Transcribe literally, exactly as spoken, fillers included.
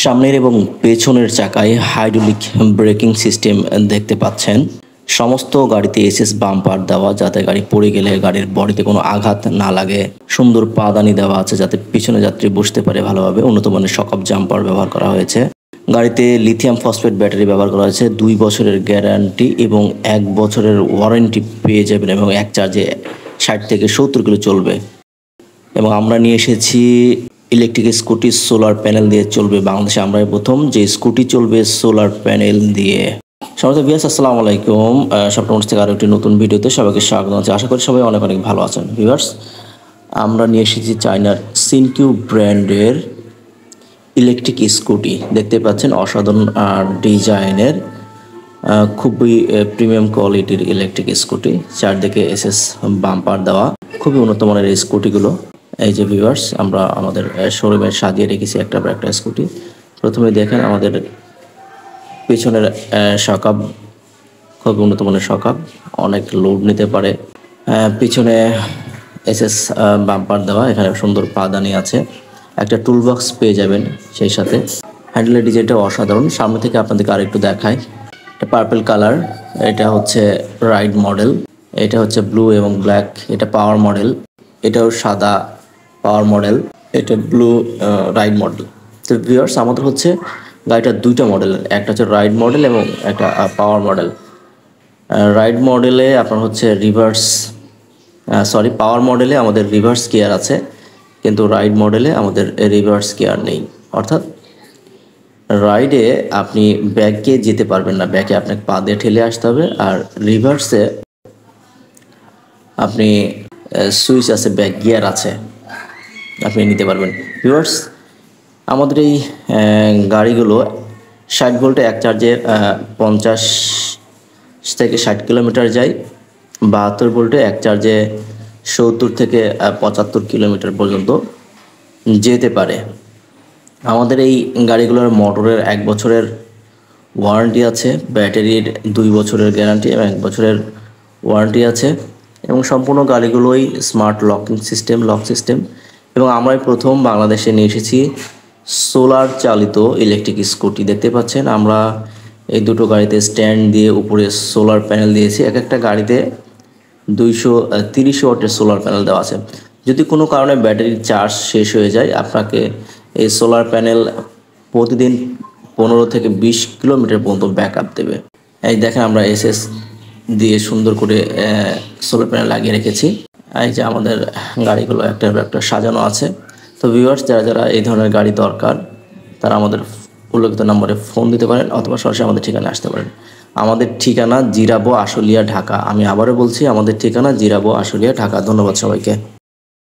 সামনের এবং পেছনের চাকায় হাইড্রোলিক ব্রেকিং সিস্টেম দেখতে পাচ্ছেন। সমস্ত গাড়িতে এসএস বাম্পার দেওয়া, যাতে গাড়ি পড়ে গেলে গাড়ির বডিতে কোনো আঘাত না লাগে। সুন্দর পাদানি দেওয়া আছে যাতে পিছনে যাত্রী বসতে পারে ভালোভাবে। উন্নত মানের শকআপ জাম্পার ব্যবহার করা হয়েছে। গাড়িতে লিথিয়াম ফসফেট ব্যাটারি ব্যবহার করা হয়েছে। দুই বছরের গ্যারান্টি এবং এক বছরের ওয়ারেন্টি পেয়ে যাবেন এবং এক চার্জে ষাট থেকে সত্তর কিলো চলবে। এবং আমরা নিয়ে এসেছি ইলেকট্রিক স্কুটি সোলার প্যানেল দিয়ে চলবে। বাংলাদেশে আমরাই প্রথম যে স্কুটি চলবে সোলার প্যানেল দিয়ে। সমস্ত ভিউয়ার্স আসসালামু আলাইকুম। সপ্তমশ থেকে আরও একটি নতুন ভিডিওতে সবাইকে স্বাগত জানাচ্ছি। আশা করি সবাই অনেক অনেক ভালো আছেন। ভিউয়ার্স, আমরা নিয়ে এসেছি চায়নার সিনকিউ ব্র্যান্ডের ইলেকট্রিক স্কুটি। দেখতে পাচ্ছেন অসাধারণ ডিজাইনের, খুবই প্রিমিয়াম কোয়ালিটির ইলেকট্রিক স্কুটি। চারদিকে এসএস বাম্পার দেওয়া, খুবই উন্নত মানের এই স্কুটিগুলো। এই যে ভিউয়ার্স, আমরা আমাদের শোরুমে সাজিয়ে রেখেছি একটা পর একটা স্কুটি। প্রথমে দেখেন আমাদের পিছনের শকআপ, খুব উন্নত মানের শকআপ, অনেক লোড নিতে পারে। পিছনে এসএস বাম্পার দেওয়া, এখানে সুন্দর পাদানি আছে। একটা টুল বক্স পেয়ে যাবেন সেই সাথে। হ্যান্ডেলের ডিজাইনটা অসাধারণ। সামনে থেকে আপনাদেরকে আরেকটু দেখাই। এটা পার্পল কালার, এটা হচ্ছে রাইড মডেল, এটা হচ্ছে ব্লু এবং ব্ল্যাক, এটা পাওয়ার মডেল, এটাও সাদা পাওয়ার মডেল, এটা ব্লু রাইড মডেল। তো ভিউয়ার্স, আমাদের হচ্ছে গাড়িটা দুইটা মডেলের, একটা হচ্ছে রাইড মডেল এবং একটা পাওয়ার মডেল। রাইড মডেলে আপনার হচ্ছে রিভার্স সরি পাওয়ার মডেলে আমাদের রিভার্স গিয়ার আছে, কিন্তু রাইড মডেলে আমাদের রিভার্স গিয়ার নেই। অর্থাৎ রাইডে আপনি ব্যাকে যেতে পারবেন না, ব্যাকে আপনাকে পা দিয়ে ঠেলে আসতে হবে। আর রিভার্সে আপনি সুইচ আছে, ব্যাক গিয়ার আছে, আপনি নিতে পারবেন। ভিউয়ার্স, আমাদের এই গাড়িগুলো ষাট ভোল্টে এক চার্জে পঞ্চাশ থেকে ষাট কিলোমিটার যায়, বাহাত্তর ভোল্টে এক চার্জে সত্তর থেকে পঁচাত্তর কিলোমিটার পর্যন্ত যেতে পারে। আমাদের এই গাড়িগুলোর মোটরের এক বছরের ওয়ারেন্টি আছে, ব্যাটারির দুই বছরের গ্যারান্টি এবং এক বছরের ওয়ারেন্টি আছে। এবং সম্পূর্ণ গাড়িগুলোই smart locking system, lock system. এবং আমরাই প্রথম বাংলাদেশে নিয়ে এসেছি সোলার চালিত ইলেকট্রিক স্কুটি। দেখতে পাচ্ছেন আমরা এই দুটো গাড়িতে স্ট্যান্ড দিয়ে উপরে সোলার প্যানেল দিয়েছি। এক একটা গাড়িতে দুইশো তিরিশ ওয়াটের সোলার প্যানেল দেওয়া আছে। যদি কোনো কারণে ব্যাটারির চার্জ শেষ হয়ে যায়, আপনাকে এই সোলার প্যানেল প্রতিদিন পনেরো থেকে বিশ কিলোমিটার পর্যন্ত ব্যাক আপ দেবে। এই দেখেন আমরা এসএস দিয়ে সুন্দর করে সোলার প্যানেল লাগিয়ে রেখেছি। এই যে আমাদের গাড়িগুলো একটা একটা সাজানো আছে। তো ভিউয়ার্স, যারা যারা এই ধরনের গাড়ি দরকার, তারা আমাদের উল্লেখিত নম্বরে ফোন দিতে পারেন অথবা সরাসরি আমাদের ঠিকানায় আসতে পারেন। আমাদের ঠিকানা জিরাবো, আশুলিয়া, ঢাকা। আমি আবারও বলছি, আমাদের ঠিকানা জিরাবো, আশুলিয়া, ঢাকা। ধন্যবাদ সবাইকে।